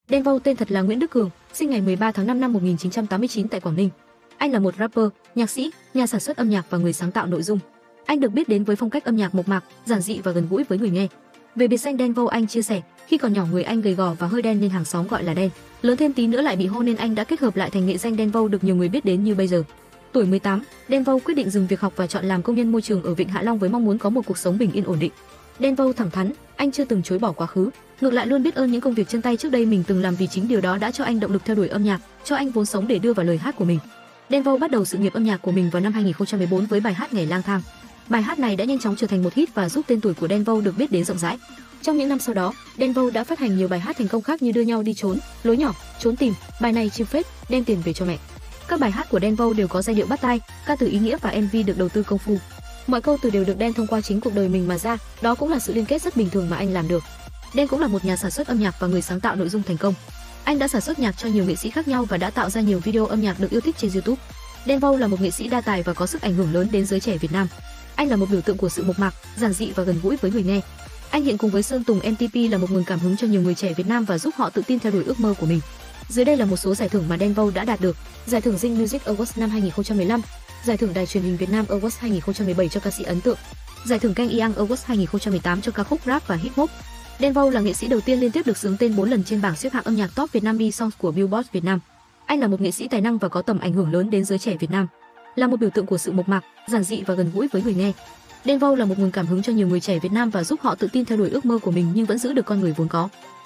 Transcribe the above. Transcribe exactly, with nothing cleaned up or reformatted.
Đen Vâu tên thật là Nguyễn Đức Cường, sinh ngày mười ba tháng năm năm một nghìn chín trăm tám mươi chín tại Quảng Ninh. Anh là một rapper, nhạc sĩ, nhà sản xuất âm nhạc và người sáng tạo nội dung. Anh được biết đến với phong cách âm nhạc mộc mạc, giản dị và gần gũi với người nghe. Về biệt danh Đen Vâu, anh chia sẻ, khi còn nhỏ người anh gầy gò và hơi đen nên hàng xóm gọi là đen. Lớn thêm tí nữa lại bị hô nên anh đã kết hợp lại thành nghệ danh Đen Vâu được nhiều người biết đến như bây giờ. Tuổi mười tám, Đen Vâu quyết định dừng việc học và chọn làm công nhân môi trường ở Vịnh Hạ Long với mong muốn có một cuộc sống bình yên ổn định. Đen Vâu thẳng thắn, anh chưa từng chối bỏ quá khứ, ngược lại luôn biết ơn những công việc chân tay trước đây mình từng làm vì chính điều đó đã cho anh động lực theo đuổi âm nhạc, cho anh vốn sống để đưa vào lời hát của mình. Đen Vâu bắt đầu sự nghiệp âm nhạc của mình vào năm hai nghìn không trăm mười bốn với bài hát Ngày lang thang. Bài hát này đã nhanh chóng trở thành một hit và giúp tên tuổi của Đen Vâu được biết đến rộng rãi. Trong những năm sau đó, Đen Vâu đã phát hành nhiều bài hát thành công khác như Đưa nhau đi trốn, Lối nhỏ, Trốn tìm, bài này chill phết, Đem tiền về cho mẹ. Các bài hát của Đen Vâu đều có giai điệu bắt tai, ca từ ý nghĩa và em vê được đầu tư công phu. Mọi câu từ đều được Đen thông qua chính cuộc đời mình mà ra, đó cũng là sự liên kết rất bình thường mà anh làm được. Đen cũng là một nhà sản xuất âm nhạc và người sáng tạo nội dung thành công. Anh đã sản xuất nhạc cho nhiều nghệ sĩ khác nhau và đã tạo ra nhiều video âm nhạc được yêu thích trên YouTube. Đen Vâu là một nghệ sĩ đa tài và có sức ảnh hưởng lớn đến giới trẻ Việt Nam. Anh là một biểu tượng của sự mộc mạc, giản dị và gần gũi với người nghe. Anh hiện cùng với Sơn Tùng em tê pê là một nguồn cảm hứng cho nhiều người trẻ Việt Nam và giúp họ tự tin theo đuổi ước mơ của mình. Dưới đây là một số giải thưởng mà Đen Vâu đã đạt được: Giải thưởng Zing Music Awards năm hai nghìn không trăm mười lăm, Giải thưởng Đài truyền hình Việt Nam Awards hai nghìn không trăm mười bảy cho ca sĩ ấn tượng, Giải thưởng Keng Iang Awards hai nghìn không trăm mười tám cho ca khúc rap và hip hop. Đen Vâu là nghệ sĩ đầu tiên liên tiếp được xướng tên bốn lần trên bảng xếp hạng âm nhạc Top Việt Nam B-Songs của Billboard Việt Nam. Anh là một nghệ sĩ tài năng và có tầm ảnh hưởng lớn đến giới trẻ Việt Nam, là một biểu tượng của sự mộc mạc, giản dị và gần gũi với người nghe. Đen Vâu là một nguồn cảm hứng cho nhiều người trẻ Việt Nam và giúp họ tự tin theo đuổi ước mơ của mình nhưng vẫn giữ được con người vốn có.